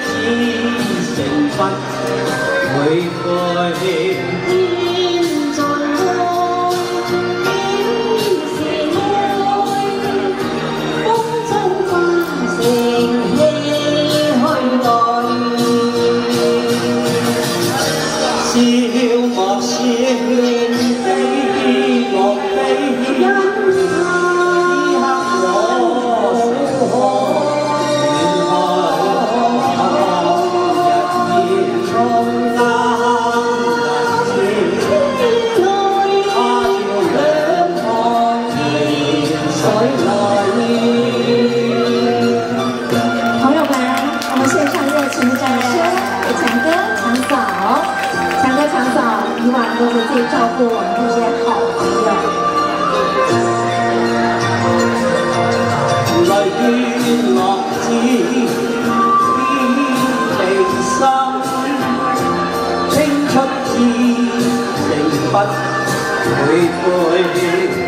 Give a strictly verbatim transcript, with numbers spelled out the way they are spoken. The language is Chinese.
只成分每個欠。 笑莫笑，悲莫悲，因他此刻我願去日夜衝擔天內，他朝兩岸鹽水來。朋友們，我們獻上熱情的掌聲，給強哥、強嫂。 强哥、强嫂以往都是最照顾我们这些好朋友。淚斷樂至天地心，青春之情不會背。